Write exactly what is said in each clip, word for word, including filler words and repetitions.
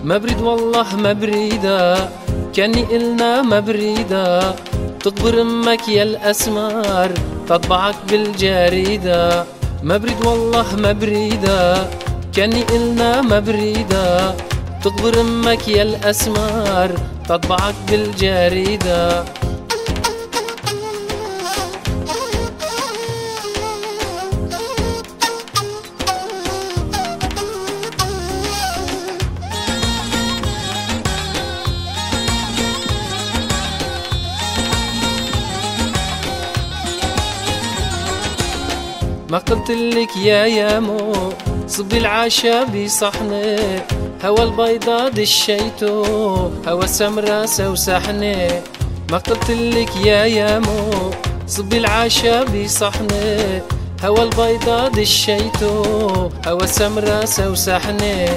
ما بريد والله ما بريدة، كاني إلنا ما بريدة، تقبر امك يا الاسمار تطبعك بالجريدة. ما بريد والله ما بريدة، كاني إلنا ما بريدة، تقبر امك يا الاسمار تطبعك بالجريدة. ما قلتلك يا يامو صبي العشا بصحني، هوا البيضة دشيتو هوا السمرة سوسحني. ما قلتلك يا يامو صبي العشا بصحني، هوا البيضة دشيتو هوا السمرة سوسحني.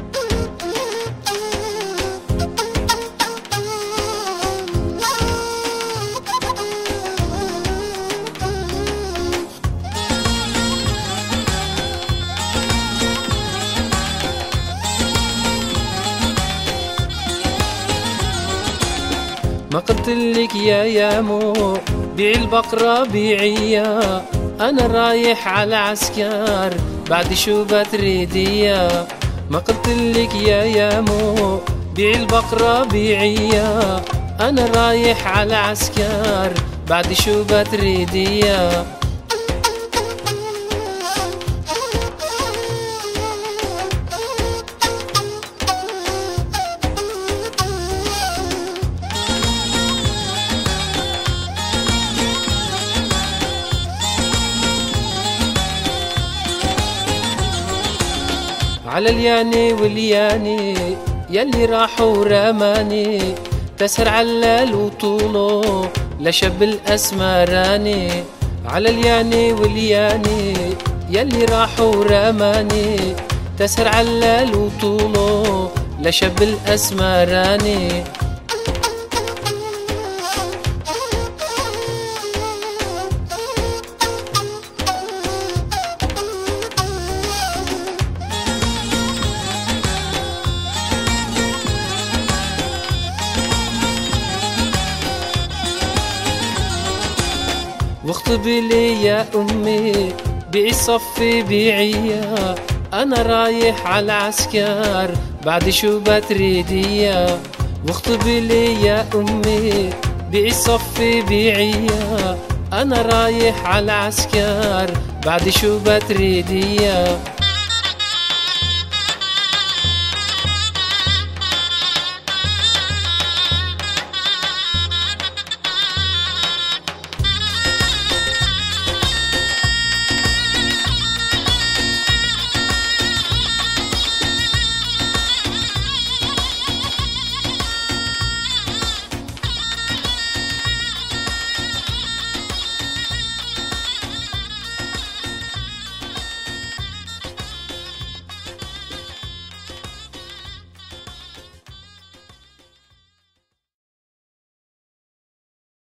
ما قلتلك يا يامو بيعي البقرة بيعيا، أنا رايح على عسكر بعد شو بتريديا. ما قلتلك يا يامو بيعي البقرة بيعيا، أنا رايح على عسكر بعد شو بتريديا. على الياني والياني يلي راحوا رماني، تسهر علال وطوله لشب الأسمراني. على الياني والياني يلي راحوا رماني، تسهر علال وطوله لشب الأسمراني. واخطبي لي يا أمي بيعي صفي بيعيا، أنا رايح على العسكر بعد شو بتريديا. واخطبي لي يا أمي بيعي صفي بيعيا، أنا رايح على العسكر بعد شو بتريديا.